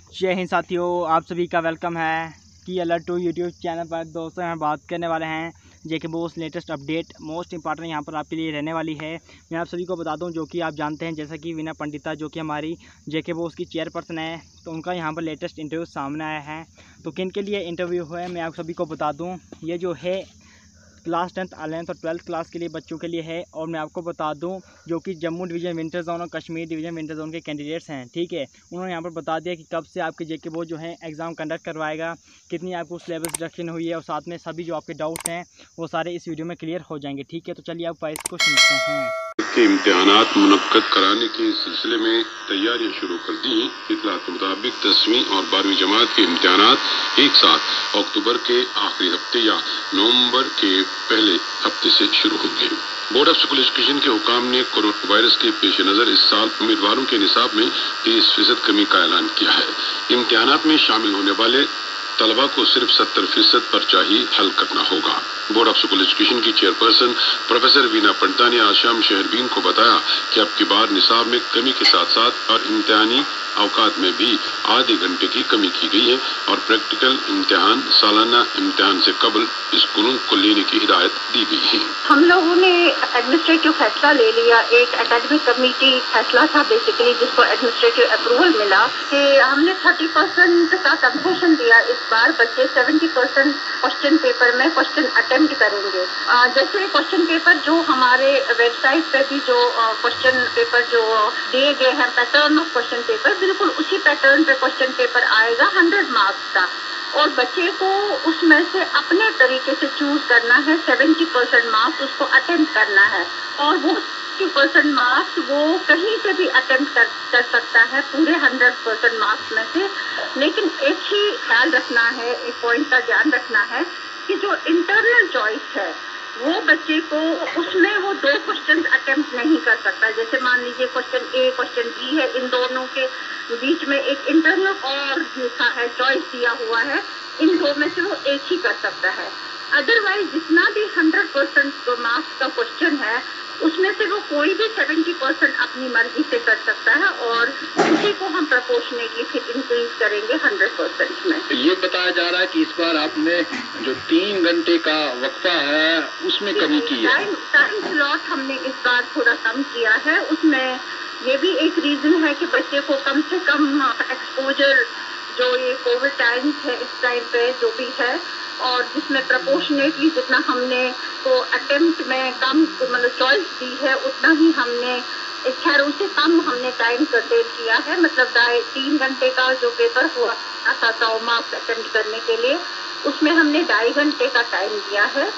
जय हिंद साथियों, आप सभी का वेलकम है की अलर्ट टू यूट्यूब चैनल पर। दोस्तों हम बात करने वाले हैं JK BOSE latest update. Most important यहाँ पर आपके लिए रहने वाली है। मैं आप सभी को बता दूं, जो कि आप जानते हैं, जैसा कि वीना पंडिता जो कि हमारी जेके बोस की चेयरपर्सन है, तो उनका यहाँ पर लेटेस्ट इंटरव्यू सामने आया है। तो किन के लिए इंटरव्यू है मैं आप सभी को बता दूँ। ये जो है क्लास 10th 11th और 12th क्लास के लिए बच्चों के लिए है। और मैं आपको बता दूं, जो कि जम्मू डिवीज़न विंटर जोन और कश्मीर डिवीज़न विंटर जोन के कैंडिडेट्स हैं, ठीक है। उन्होंने यहाँ पर बता दिया कि कब से आपके जेके बोर्ड जो है एग्ज़ाम कंडक्ट करवाएगा, कितनी आपको सिलेबस रिडक्शन हुई है, और साथ में सभी जो आपके डाउट्स हैं वो सारे इस वीडियो में क्लियर हो जाएंगे, ठीक है। तो चलिए आप इसको सुनते हैं। के इम्तिहानात मुनक्कद कराने के सिलसिले में तैयारियां शुरू कर दी हैं। इतलात के मुताबिक 10वीं और 12वीं जमात के इम्तिहानात एक साथ अक्टूबर के आखिरी हफ्ते या नवंबर के पहले हफ्ते से शुरू होंगे। बोर्ड ऑफ स्कूल एजुकेशन के हुकाम ने कोरोना वायरस के पेश नज़र इस साल उम्मीदवारों के निसाब में 30% कमी का ऐलान किया है। इम्तिहानात में शामिल होने वाले तलबा को सिर्फ 70% पर्चा ही हल करना होगा। बोर्ड ऑफ स्कूल एजुकेशन की चेयरपर्सन प्रोफेसर वीना पंडिता ने आज शाम शहरबीन को बताया कि अब की बार निसाब में कमी के साथ साथ और इम्तिहानी अवकात में भी आधे घंटे की कमी की गई है और प्रैक्टिकल इम्तिहान सालाना इम्तिहान से कबल स्कूलों को लेने की हिदायत दी गई है। हम लोगों ने एडमिनिस्ट्रेटिव फैसला ले लिया। एक एकेडमिक कमेटी फैसला था बेसिकली, जिसको एडमिनिस्ट्रेटिव अप्रूवल मिला कि हमने 30% का कंसेशन दिया। इस बार बच्चे 70% क्वेश्चन पेपर में क्वेश्चन अटेम्प्ट करेंगे। जैसे क्वेश्चन पेपर जो हमारे वेबसाइट पे भी जो क्वेश्चन पेपर जो दिए गए हैं, पैटर्न ऑफ क्वेश्चन पेपर, बिल्कुल उसी पैटर्न पे क्वेश्चन पेपर आएगा 100 मार्क्स का, और बच्चे को उसमें से अपने तरीके से चूज करना है। 70% मार्क्स उसको अटेम्प्ट करना है, और वो 50% मार्क्स वो कहीं से भी अटेम्प्ट कर सकता है पूरे 100% मार्क्स में से। लेकिन एक ही ख्याल रखना है, एक पॉइंट का ध्यान रखना है कि जो इंटरनल चॉइस है वो बच्चे को उसमें वो 2 क्वेश्चन अटेम्प्ट नहीं कर सकता। जैसे मान लीजिए क्वेश्चन ए क्वेश्चन बी है, इन दोनों के बीच में एक इंटरनल और लिखा है, चॉइस दिया हुआ है, इन 2 में से वो एक ही कर सकता है। अदरवाइज जितना भी 100% मार्क्स का क्वेश्चन है उसमें से वो कोई भी 70% अपनी मर्जी से कर सकता है, और उसी को हम प्रपोर्शनेटली फिर इंक्रीज करेंगे 100% में। ये बताया जा रहा है कि इस बार आपने जो 3 घंटे का वक्फा है उसमें कमी की है। टाइम स्लॉट हमने इस बार थोड़ा कम किया है। उसमें ये भी एक रीजन है कि बच्चे को कम से कम एक्सपोजर, जो ये कोविड टाइम्स है इस टाइम पे जो भी है, और जिसमें प्रपोर्शनेटली जितना हमने तो अटेम्प्ट में कम मतलब चॉइस दी है, उतना ही हमने खैर उससे कम हमने टाइम कर्टेल किया है। मतलब 3 घंटे का जो पेपर हुआ था 100 मार्क्स अटेम्प्ट करने के लिए, उसमें हमने 2.5 घंटे का टाइम दिया है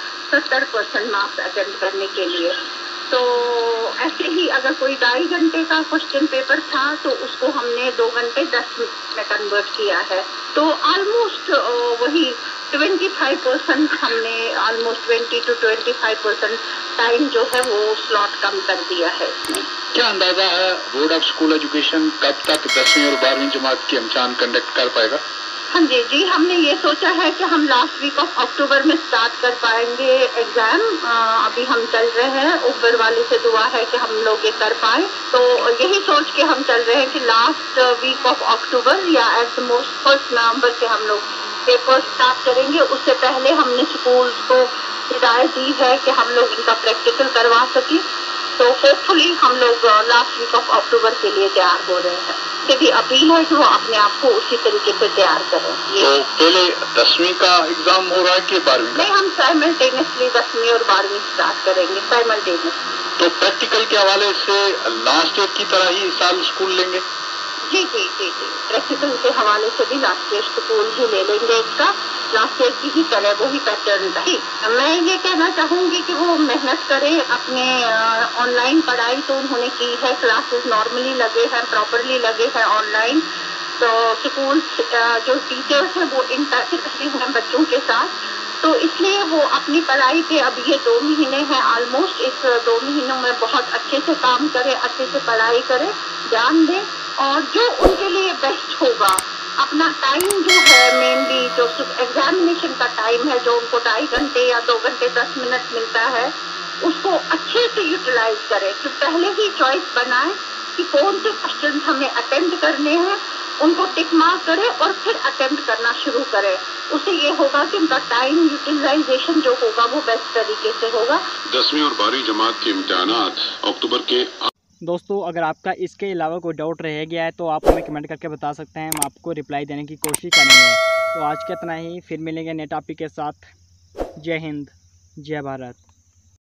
70% मार्क्स अटेम्प्ट करने के लिए। तो ऐसे ही अगर कोई 2.5 घंटे का क्वेश्चन पेपर था तो उसको हमने 2 घंटे 10 मिनट में कन्वर्ट किया है। तो ऑलमोस्ट वही 25% हमने ऑलमोस्ट 20 to 25% टाइम जो है वो स्लॉट कम कर दिया है इसमें। क्या अंदाजा है बोर्ड ऑफ स्कूल एजुकेशन कब तक 10वीं और 12वीं जमात के इम्तिहान कंडक्ट कर पाएगा? हाँ जी, हमने ये सोचा है कि हम लास्ट वीक ऑफ अक्टूबर में स्टार्ट कर पाएंगे एग्जाम। अभी हम चल रहे हैं, ऊपर वाले से दुआ है कि हम लोग ये कर पाए। तो यही सोच के हम चल रहे हैं कि लास्ट वीक ऑफ अक्टूबर या एट द मोस्ट 1 नवंबर से हम लोग पेपर स्टार्ट करेंगे। उससे पहले हमने स्कूल्स को हिदायत दी है कि हम लोग इनका प्रैक्टिकल करवा सकें। तो होपफुली हम लोग लास्ट वीक ऑफ अक्टूबर के लिए तैयार हो रहे हैं। से भी अपील है कि वो अपने आप को उसी तरीके से तैयार करें। तो पहले 10वीं का एग्जाम हो रहा है कि 12वीं का? नहीं, हम साइमल्टेनियसली 10वीं और 12वीं स्टार्ट करेंगे साइमल्टेनियसली। तो प्रैक्टिकल के हवाले से लास्ट ईयर की तरह ही इस साल स्कूल लेंगे? जी, प्रैक्टिकल के हवाले से भी लास्ट ईयर स्कूल ही ले लेंगे इसका, लास्ट ईयर की ही तरह वही पैटर्न रही। मैं ये कहना चाहूँगी कि वो मेहनत करें अपने ऑनलाइन पढ़ाई तो उन्होंने की है, क्लासेस नॉर्मली लगे हैं, प्रॉपरली लगे हैं ऑनलाइन। तो स्कूल जो टीचर्स हैं वो इन टच रहते हैं बच्चों के साथ, तो इसलिए वो अपनी पढ़ाई पे अब ये 2 महीने हैं ऑलमोस्ट, इस 2 महीनों में बहुत अच्छे से काम करें, अच्छे से पढ़ाई करें, ध्यान दें, और जो उनके लिए बेस्ट होगा अपना टाइम जो है मेनली जो एग्जामिनेशन का टाइम है, जो उनको 2.5 घंटे या 2 घंटे 10 मिनट मिलता है, उसको अच्छे से यूटिलाइज करें। तो पहले ही चॉइस बनाएं कि कौन से क्वेश्चन हमें अटेम्प्ट करने हैं उनको टिक मार्क करे और फिर अटेम्प्ट करना शुरू करे। उससे ये होगा कि उनका टाइम यूटिलाइजेशन जो होगा वो बेस्ट तरीके से होगा। 10वीं और 12वीं जमात के इम्तिहानात अक्टूबर के। दोस्तों अगर आपका इसके अलावा कोई डाउट रह गया है तो आप हमें कमेंट करके बता सकते हैं, हम आपको रिप्लाई देने की कोशिश करेंगे। तो आज का इतना ही, फिर मिलेंगे नए टॉपिक के साथ। जय हिंद, जय भारत।